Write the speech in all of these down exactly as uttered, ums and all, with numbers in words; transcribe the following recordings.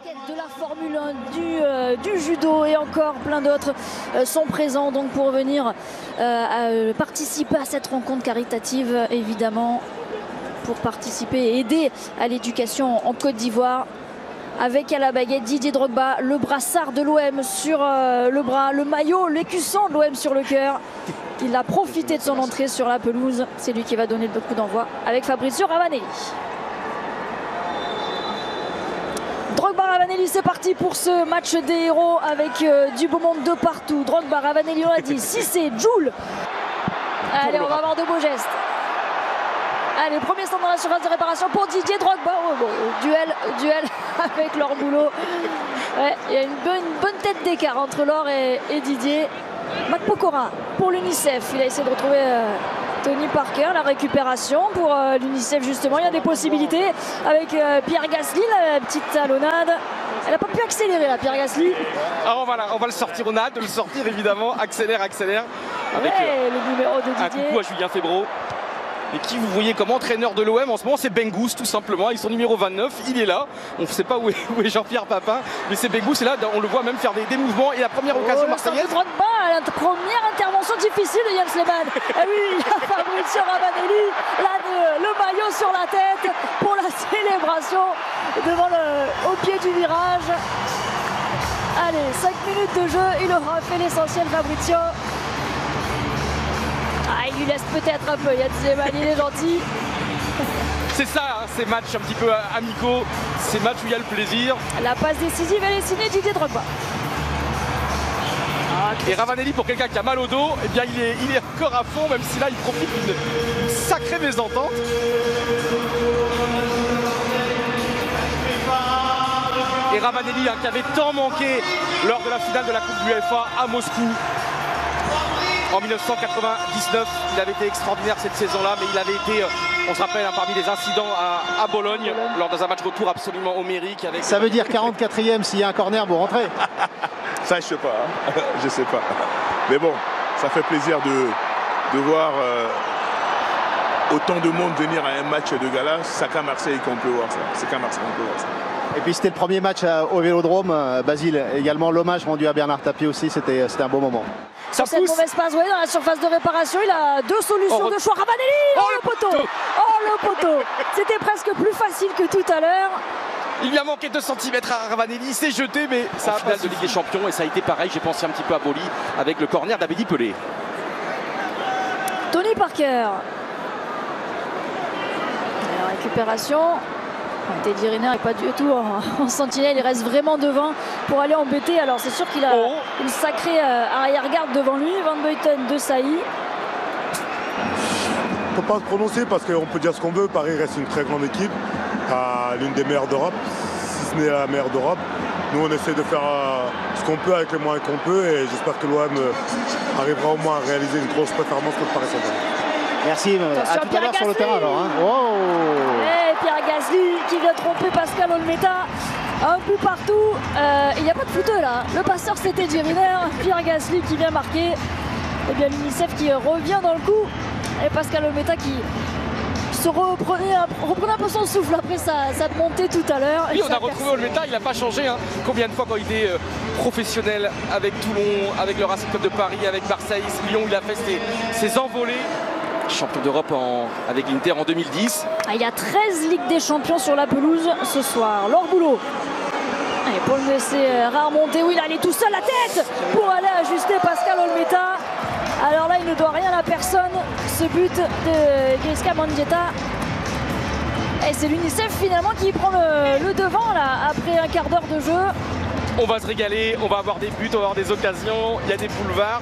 De la Formule un, du, euh, du judo et encore plein d'autres euh, sont présents donc pour venir euh, à participer à cette rencontre caritative, évidemment, pour participer et aider à l'éducation en Côte d'Ivoire. Avec à la baguette Didier Drogba, le brassard de l'O M sur euh, le bras, le maillot, l'écusson de l'O M sur le cœur. Il a profité de son entrée sur la pelouse. C'est lui qui va donner le coup d'envoi avec Fabrizio Ravanelli. Drogba Ravanelli, c'est parti pour ce match des héros avec euh, du beau monde de partout. Drogba Ravanelli, on l'a dit, Cissé, Djoul. Allez, on va avoir de beaux gestes. Allez, premier stand dans la surface de réparation pour Didier Drogba. Oh, bon, duel, duel avec Laure Boulot. Ouais, il y a une bonne, une bonne tête d'écart entre Laure et, et Didier. Mac Pokora pour l'UNICEF. Il a essayé de retrouver euh, Tony Parker. La récupération pour euh, l'UNICEF, justement. Il y a des possibilités avec euh, Pierre Gasly, la petite talonnade. Elle n'a pas pu accélérer, la Pierre Gasly. Alors voilà, on va le sortir, on a hâte de le sortir, évidemment. Accélère, accélère. Avec ouais, euh, le numéro de Didier. Un coucou à Julien Febro. Et qui vous voyez comme entraîneur de l'O M en ce moment, c'est Bengous tout simplement, avec son numéro vingt-neuf, il est là. On ne sait pas où est, où est Jean-Pierre Papin, mais c'est Bengous, et là on le voit même faire des, des mouvements. Et la première oh, occasion le marseillaise. Drogba, la première intervention difficile de Yann Sleman. Ah oui, il y a Fabrizio Ravanelli, là de, le maillot sur la tête pour la célébration devant le, au pied du virage. Allez, cinq minutes de jeu, il aura fait l'essentiel Fabrizio. Ah, il lui laisse peut-être un peu, Yann Sleman, il est gentil. C'est ça, hein, ces matchs un petit peu amicaux, ces matchs où il y a le plaisir. La passe décisive, elle est signée Didier Drogba. Ah, et Ravanelli, pour quelqu'un qui a mal au dos, eh bien, il, est, il est encore à fond, même si là il profite d'une sacrée mésentente. Et Ravanelli, hein, qui avait tant manqué lors de la finale de la Coupe de l'UEFA à Moscou. En mille neuf cent quatre-vingt-dix-neuf, il avait été extraordinaire cette saison-là, mais il avait été, on se rappelle, hein, parmi les incidents à, à Bologne, lors d'un match retour absolument homérique. Avec... Ça veut dire quarante-quatrième s'il y a un corner, vous rentrez. Ça, je sais pas, hein. Je sais pas. Mais bon, ça fait plaisir de, de voir euh, autant de monde venir à un match de gala. C'est qu'à Marseille qu'on peut voir ça. C'est qu'à Marseille qu'on peut voir ça. Et puis c'était le premier match au Vélodrome, Basile. Également l'hommage rendu à Bernard Tapie aussi, c'était un beau moment. Sur cette mauvaise passe, ouais, dans la surface de réparation, il a deux solutions oh, de choix. Ravanelli, oh, oh le poteau, oh le poteau. C'était presque plus facile que tout à l'heure. Il lui a manqué deux centimètres à Ravanelli, il s'est jeté, mais ça a finale de Ligue des Champions et ça a été pareil. J'ai pensé un petit peu à Boli avec le corner d'Abedi Pelé. Tony Parker. La récupération. Teddy Riner n'est pas du tout en, en sentinelle, il reste vraiment devant pour aller embêter. Alors c'est sûr qu'il a oh. une sacrée euh, arrière-garde devant lui, Van Buiten, De Sailly. On ne peut pas se prononcer parce qu'on peut dire ce qu'on veut. Paris reste une très grande équipe, euh, l'une des meilleures d'Europe, si ce n'est la meilleure d'Europe. Nous on essaie de faire euh, ce qu'on peut avec les moyens qu'on peut et j'espère que l'O M euh, arrivera au moins à réaliser une grosse performance contre Paris Saint-Germain. Merci, à tout à l'heure sur le terrain alors. Hein. Wow. Et Pierre Gasly qui vient tromper Pascal Olmeta un peu partout. Euh, il n'y a pas de fouteux là. Le passeur c'était Teddy Riner, Pierre Gasly qui vient marquer. Et bien l'UNICEF qui revient dans le coup. Et Pascal Olmeta qui se reprenait un, reprenait un peu son souffle après sa, sa montée tout à l'heure. Oui, on a retrouvé Olmeta, il n'a pas changé. Hein. Combien de fois quand il était euh, professionnel avec Toulon, avec le Racing Club de Paris, avec Marseille, Lyon, il a fait ses, ses envolées. Champion d'Europe avec l'Inter en deux mille dix. Ah, il y a treize Ligues des Champions sur la pelouse ce soir. Laure Boulot. Et pour le laisser remonter, oui, il allait tout seul la tête pour aller ajuster Pascal Olmeta. Alors là, il ne doit rien à personne. Ce but de Gaïska Mendieta. Et c'est l'UNICEF finalement qui prend le, le devant là après un quart d'heure de jeu. On va se régaler, on va avoir des buts, on va avoir des occasions. Il y a des boulevards.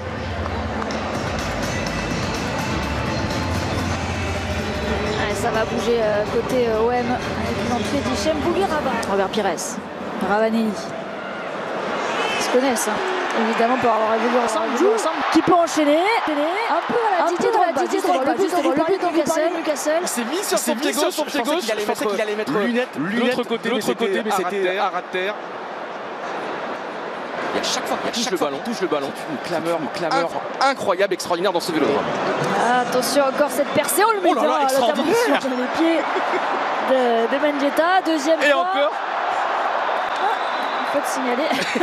Ça va bouger euh, côté euh, O M avec une entrée d'Hichem Bougueraba. Robert Pires, Ravanelli. Ils se connaissent, hein. Évidemment, pour avoir évolué ensemble, ensemble. Qui peut enchaîner. Un peu à la Didier Drogba, Didier Drogba, le but de Newcastle. Il s'est mis sur son pied gauche, son pied gauche. Je pensais qu'il allait mettre lunettes de l'autre côté, mais c'était à ras de terre. Et à chaque fois qu'il touche le ballon, touche le ballon, une clameur, une clameur incroyable, extraordinaire dans ce vélodrome. Attention encore cette percée, on le met oh là là, extraordinaire sur les pieds de, de Mendieta, deuxième et fois. encore. peux te signaler.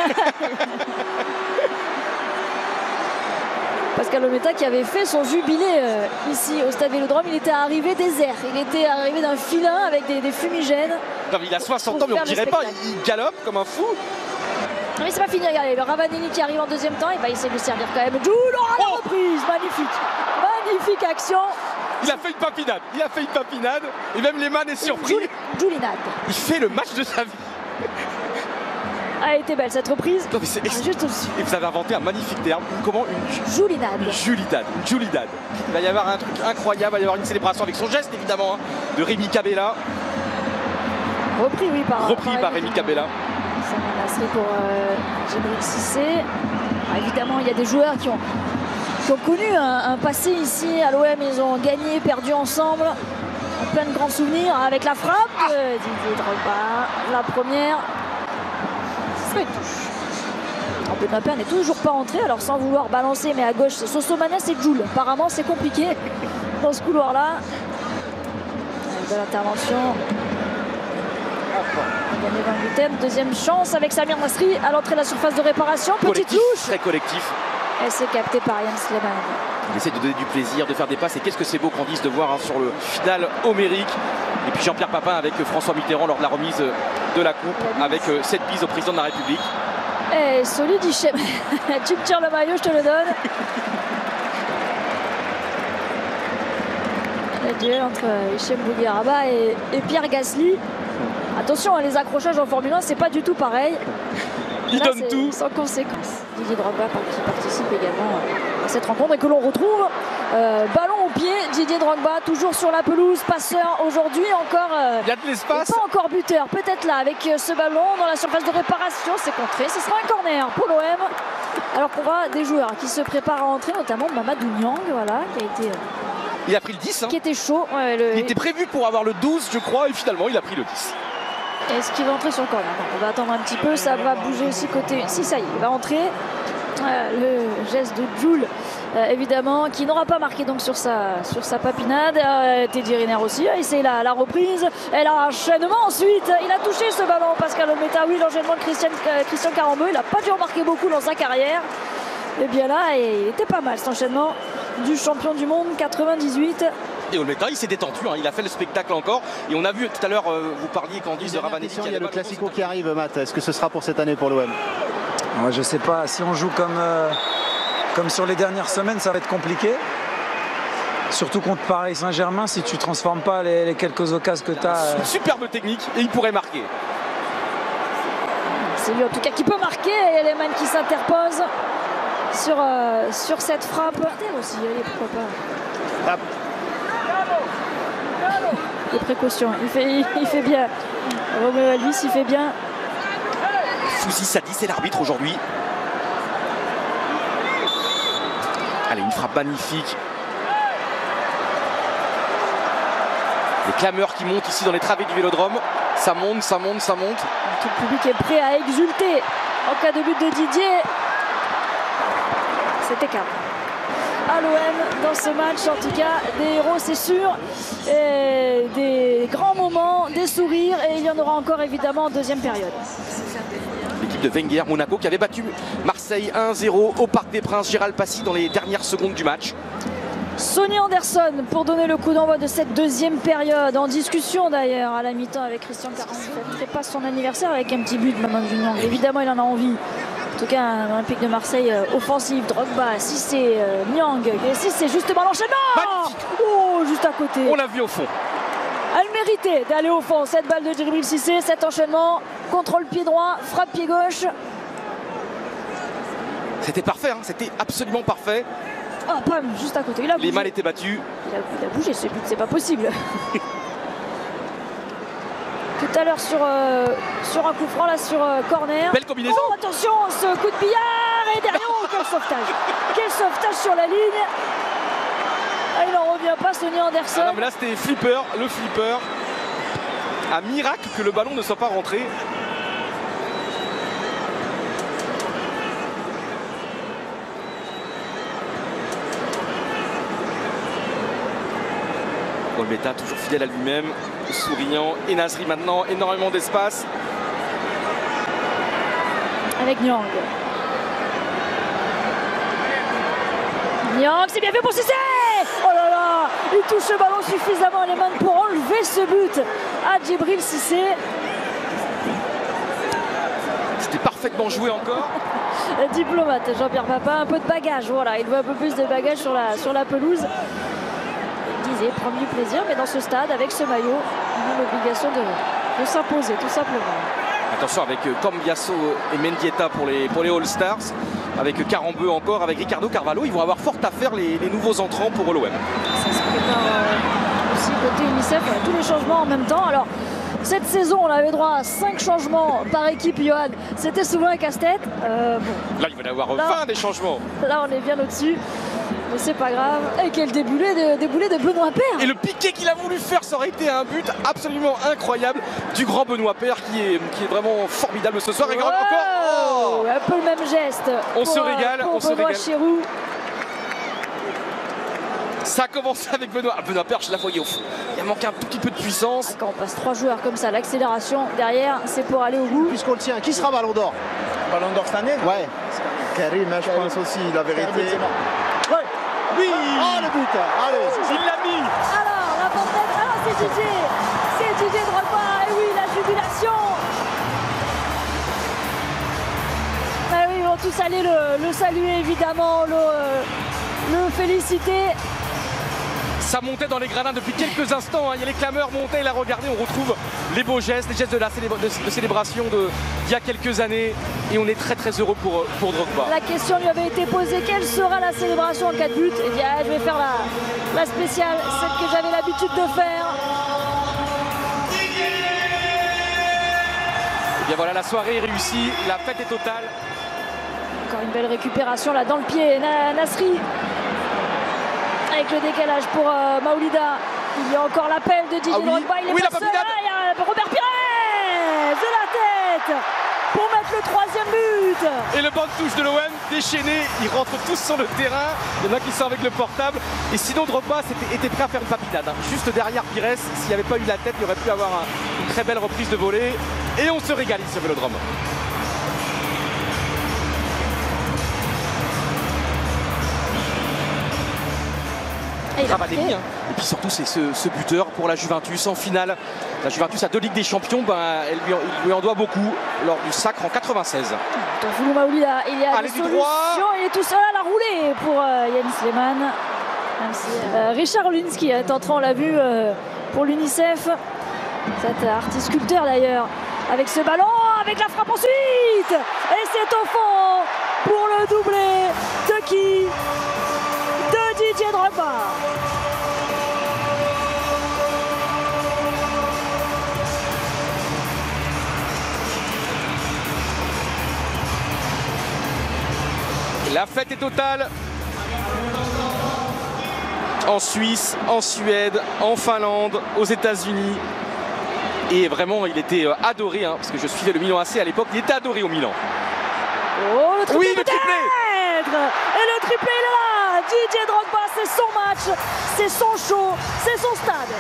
Pascal Olmeta qui avait fait son jubilé euh, ici au Stade Vélodrome, il était arrivé désert, il était arrivé d'un filin avec des, des fumigènes. Non, mais il a soixante ans, mais on ne dirait pas, il galope comme un fou. Mais c'est pas fini, regardez, le Ravanelli qui arrive en deuxième temps, il va essayer de le servir quand même. Jules, oh, la Oh reprise, magnifique, magnifique action. Il a fait une papinade, il a fait une papinade, et même Lehmann est surpris. Julinade. Il fait le match de sa vie. A été belle cette reprise. Non, mais c'est ah, juste au-dessus. Et vous avez inventé un magnifique terme. Comment une Julinade. Une julidade. Une julidade. Il va y avoir un truc incroyable. Il va y avoir une célébration avec son geste évidemment hein, de Rémi Cabella. Repris oui par. Repris par, par Rémi Cabella. Samir Nasri pour euh, Djibril Cissé. Ah, évidemment il y a des joueurs qui ont, qui ont connu un, un passé ici à l'O M. Ils ont gagné, perdu ensemble. Plein de grands souvenirs avec la frappe ah. de Didier Drogba. La première. Une touche. Benoît Paire n'est toujours pas entré, alors sans vouloir balancer, mais à gauche c'est Sosomanes et Jules. Apparemment c'est compliqué dans ce couloir-là. Belle intervention. On a gagné vingt-huitième. Deuxième chance avec Samir Nasri à l'entrée de la surface de réparation. Petite collectif, touche. Très collectif. Et c'est capté par Yann Sleman. Il essaie de donner du plaisir, de faire des passes. Et qu'est-ce que c'est beau qu'on dise de voir hein, sur le final homérique. Et puis Jean-Pierre Papin avec François Mitterrand lors de la remise de la coupe, avec cette bise au président de la République. Eh, solide Hichem. Tu me tires le maillot, je te le donne. Le duel entre Hichem Bougueraba et, et Pierre Gasly. Attention, les accrochages en Formule un, c'est pas du tout pareil. Il Là, donne tout. Sans conséquence. Didier Drogba qui participe également à cette rencontre et que l'on retrouve. Euh, ballon au pied, Didier Drogba toujours sur la pelouse, passeur aujourd'hui encore. Euh, Il y a de l'espace. Pas encore buteur, peut-être là avec euh, ce ballon dans la surface de réparation, c'est contré. Ce sera un corner pour l'O M. Alors qu'on voit des joueurs qui se préparent à entrer, notamment Mamadou Niang, voilà, qui a été. Euh, il a pris le dix. Hein. Qui était chaud. Ouais, le... Il était prévu pour avoir le douze, je crois, et finalement il a pris le dix. Est-ce qu'il va entrer sur le corner? On va attendre un petit peu, ça va bouger aussi côté. Si, ça y est, il va entrer. Euh, le geste de Jules, euh, évidemment, qui n'aura pas marqué donc sur sa, sur sa papinade. Euh, Teddy Riner aussi, et c'est la, la reprise. Et l'enchaînement ensuite. Il a touché ce ballon, Pascal Olmeta. Oui, l'enchaînement de Christian, euh, Christian Carambeu. Il n'a pas dû remarquer beaucoup dans sa carrière. Et bien là, et il était pas mal cet enchaînement du champion du monde quatre-vingt-dix-huit. Et Olmeta, il s'est détendu, hein. Il a fait le spectacle encore. Et on a vu tout à l'heure, euh, vous parliez Candice de Ravanelli. Il y a le Classico qui arrive, Matt. Est-ce que ce sera pour cette année pour l'O M? Moi, je sais pas. Si on joue comme, euh, comme sur les dernières semaines, ça va être compliqué. Surtout contre Paris Saint-Germain, si tu ne transformes pas les, les quelques occasions que tu as. Euh... Superbe technique et il pourrait marquer. C'est lui en tout cas qui peut marquer. Et Lehmann qui s'interpose sur, euh, sur cette frappe. Aussi, allez, pourquoi pas. Ah. De précaution, il fait, il, il fait bien. Roméo Elvis, il fait bien. Fouzi Sadi, c'est l'arbitre aujourd'hui. Allez, une frappe magnifique. Les clameurs qui montent ici dans les travées du Vélodrome. Ça monte, ça monte, ça monte. Tout le public est prêt à exulter en cas de but de Didier. C'était calme. À l'O M dans ce match, en tout cas des héros c'est sûr, et des grands moments, des sourires, et il y en aura encore évidemment en deuxième période. L'équipe de Wenger, Monaco, qui avait battu Marseille un zéro au Parc des Princes. Gérald Passy dans les dernières secondes du match. Sonny Anderson pour donner le coup d'envoi de cette deuxième période, en discussion d'ailleurs à la mi-temps avec Christian Carambeu. Il ne fait pas son anniversaire avec un petit but de Mamadou Niang. Évidemment il en a envie. En tout cas, un Olympique de Marseille euh, offensif, Drogba, Cissé, euh, Niang. Et Cissé, justement l'enchaînement. Oh, juste à côté. On l'a vu au fond. Elle méritait d'aller au fond, cette balle de Djibril Cissé, cet enchaînement, contrôle pied droit, frappe pied gauche. C'était parfait, hein, c'était absolument parfait. Ah, oh, pam, juste à côté. Il a bougé. Les mains étaient battues. Il a, il a bougé ce but, c'est pas possible. Tout à l'heure sur, euh, sur un coup franc, là sur euh, corner. Belle combinaison. Oh, attention, ce coup de billard et derrière, oh, quel sauvetage. Quel sauvetage sur la ligne. Ah, il n'en revient pas, Sonny Anderson. Ah non, mais là c'était flipper, le flipper. Un miracle que le ballon ne soit pas rentré. Olmeta toujours fidèle à lui-même, souriant. Et Nasri maintenant, énormément d'espace. avec Niang. Niang, c'est bien fait pour Cissé. Oh là là, il touche le ballon suffisamment les mains pour enlever ce but à Djibril Cissé. C'était parfaitement joué encore. Diplomate, Jean-Pierre Papin, un peu de bagage, voilà, il veut un peu plus de bagage sur la, sur la pelouse. Il disait prendre du plaisir, mais dans ce stade, avec ce maillot, on a l'obligation de, de s'imposer, tout simplement. Attention avec Cambiasso et Mendieta pour les, pour les All-Stars, avec Carambeu encore, avec Ricardo Carvalho, ils vont avoir fort à faire les, les nouveaux entrants pour l'O M. Ça se prépare euh, aussi côté UNICEF, euh, tous les changements en même temps. Alors, cette saison, on avait droit à cinq changements par équipe, Johan. C'était souvent un casse-tête. Euh, bon. Là, il va y avoir Là, vingt des changements. Là, on est bien au-dessus. Mais c'est pas grave. Et quel déboulé de, déboulé de Benoît Paire. Et le piqué qu'il a voulu faire, ça aurait été un but absolument incroyable du grand Benoît Paire qui est, qui est vraiment formidable ce soir. Et wow, encore, oh, un peu le même geste. On pour, se régale, pour on se Benoît régale. Chirou. Ça a commencé avec Benoît. Benoît Paire, je la voyais au fond. Il a manqué un tout petit peu de puissance. Ah, quand on passe trois joueurs comme ça, l'accélération derrière, c'est pour aller au bout. Puisqu'on le tient, qui sera Ballon d'Or? Ballon d'Or cette année? Ouais. Karim, hein, je Karim. pense aussi, la vérité. Ouais. Oui. Oh le but. Allez. Il l'a mis. Alors, la portée, alors c'est Didier. C'est Didier Drogba. Et oui, la jubilation. Ah oui, ils vont tous aller le, le saluer évidemment, le, le féliciter. Ça montait dans les gradins depuis quelques instants. Hein. Il y a les clameurs montaient, il a regardé. On retrouve les beaux gestes, les gestes de la célébra de, de célébration d'il y a quelques années. Et on est très très heureux pour, pour Drogba. La question lui avait été posée, quelle sera la célébration en cas de but? Il dit, ah, je vais faire la, la spéciale, celle que j'avais l'habitude de faire. Et bien voilà, la soirée est réussie, la fête est totale. Encore une belle récupération là dans le pied, Na Nasri. Avec le décalage pour euh, Maoulida. Il y a encore l'appel de Didier ah oui. Drogba. Il est oui, pas la seul. Ah, il y a Robert Pires de la tête pour mettre le troisième but. Et le banc de touche de l'O M déchaîné, ils rentrent tous sur le terrain. Il y en a qui sont avec le portable. Et sinon Drogba était, était prêt à faire une papinade. Hein. Juste derrière Pires, s'il n'y avait pas eu la tête, il aurait pu avoir un, une très belle reprise de volée. Et on se régale ici au Vélodrome. Et, Ravanelli, hein. Et puis surtout c'est ce, ce buteur pour la Juventus en finale. La Juventus a deux Ligues des Champions, ben, elle lui, il lui en doit beaucoup lors du sacre en quatre-vingt-seize. Tonfoulou Maoulida, il y a Allez, des du solutions, droit. il est tout seul à la roulée pour euh, Yann Sleman. Même si, euh, Richard Lunsky est entrant, on l'a vu euh, pour l'UNICEF. Cet artiste sculpteur d'ailleurs, avec ce ballon, avec la frappe ensuite. Et c'est au fond pour le doublé de qui? De Didier Drogba. La fête est totale. En Suisse, en Suède, en Finlande, aux États-Unis. Et vraiment, il était adoré, hein, parce que je suivais le Milan A C à l'époque. Il était adoré au Milan. Oh, le triplé Oui, le triplé. Et le triplé, il est là. Didier Drogba, c'est son match, c'est son show, c'est son stade.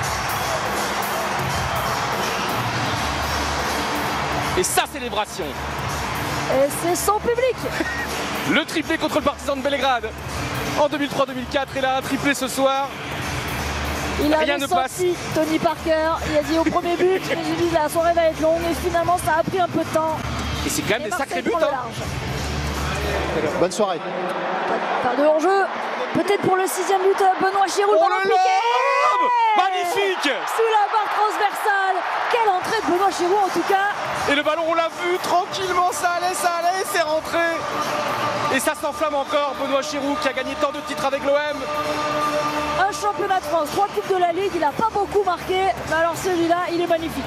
Et sa célébration. Et c'est son public. Le triplé contre le Partizan de Belgrade en deux mille trois deux mille quatre. Et là, un triplé ce soir. Il Rien avait ne passe. senti Tony Parker. Il a dit au premier but, mais j'ai dit la soirée va être longue. Et finalement, ça a pris un peu de temps. Et c'est quand même Et des Marseille sacrés buts. prend le Hein. large. Bonne soirée. Pas de hors-jeu. Peut-être pour le sixième but, Benoît Chirou. Oh ballon le piqué. lob! Magnifique! Sous la barre transversale. Quelle entrée de Benoît Chirou en tout cas. Et le ballon, on l'a vu tranquillement, ça allait, ça allait, c'est rentré. Et ça s'enflamme encore, Benoît Chirou qui a gagné tant de titres avec l'O M. Un championnat de France, trois coupes de la Ligue, il n'a pas beaucoup marqué, mais alors celui-là, il est magnifique.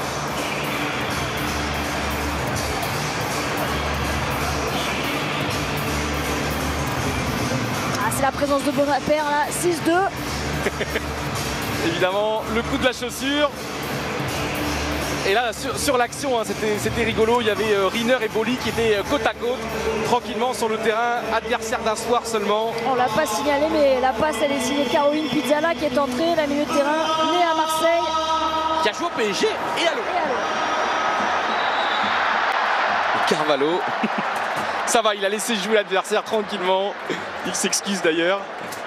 Ah, c'est la présence de Benoît Paire là, six deux. Évidemment, le coup de la chaussure. Et là, sur, sur l'action, hein, c'était rigolo. Il y avait euh, Riner et Boli qui étaient euh, côte à côte, tranquillement sur le terrain, adversaire d'un soir seulement. On l'a pas signalé, mais la passe, elle est signée de Caroline Pizzala qui est entrée, la milieu de terrain, née à Marseille. Qui a joué au P S G et à l'O M. Carvalho. Ça va, il a laissé jouer l'adversaire tranquillement. Il s'excuse d'ailleurs.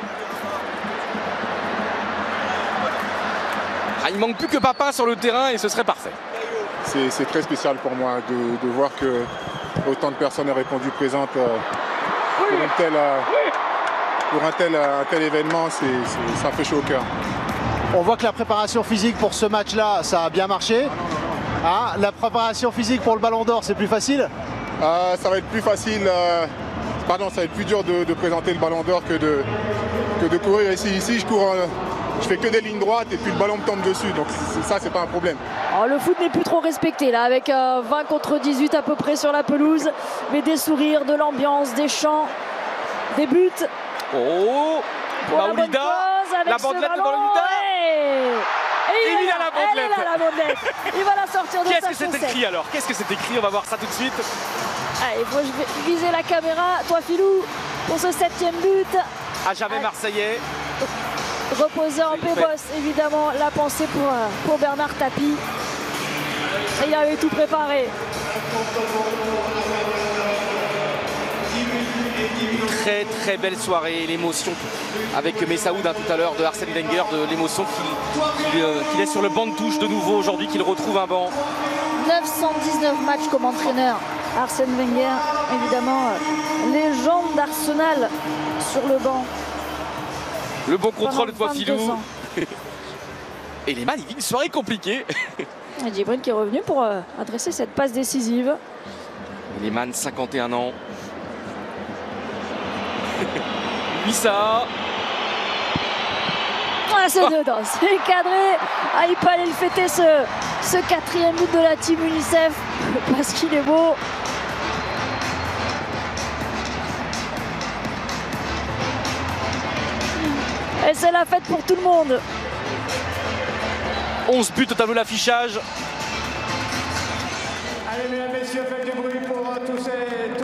Ah, il manque plus que Papin sur le terrain et ce serait parfait. C'est très spécial pour moi de, de voir que autant de personnes aient répondu présentes euh, pour, une telle, euh, pour un, tel, un tel événement. C'est, c'est, ça fait chaud au cœur. On voit que la préparation physique pour ce match-là, ça a bien marché. Hein, la préparation physique pour le Ballon d'Or, c'est plus facile? euh, Ça va être plus facile, euh, pardon, ça va être plus dur de, de présenter le Ballon d'Or que de, que de courir ici. Ici, je cours... Euh, Je fais que des lignes droites et puis le ballon me tombe dessus, donc ça c'est pas un problème. Alors, le foot n'est plus trop respecté là, avec euh, vingt contre dix-huit à peu près sur la pelouse, mais des sourires, de l'ambiance, des chants, des buts. Oh, pour la, bonne cause, avec la bandelette de Maoulida. Et, et il, il est a là, la bandelette. elle est là, la bandelette. Il va la sortir de sa Qu'est-ce que c'est chaussette. écrit alors? Qu'est-ce que c'est écrit? On va voir ça tout de suite. Allez, faut je vais viser la caméra, toi Philou, pour ce septième but. À jamais Marseillais. Reposé en Pébos, évidemment, la pensée pour, pour Bernard Tapie. Et il avait tout préparé. Très très belle soirée, l'émotion avec Messaoud hein, tout à l'heure de Arsène Wenger, de l'émotion qu'il qu'il, euh, qu'il est sur le banc de touche de nouveau aujourd'hui, qu'il retrouve un banc. neuf cent dix-neuf matchs comme entraîneur. Arsène Wenger, évidemment, euh, légende d'Arsenal sur le banc. Le bon contrôle de vingt-deux Filou. ans. Et Lehmann, il vit une soirée compliquée. Et Djibril qui est revenu pour euh, adresser cette passe décisive. Lehmann, cinquante et un ans. Wissa. Ah, c'est dedans, c'est cadré. Ah, il peut aller le fêter ce, ce quatrième but de la team UNICEF parce qu'il est beau. Et c'est la fête pour tout le monde. onze buts au tableau d'affichage. Allez, mesdames, messieurs, faites du bruit pour tous ces,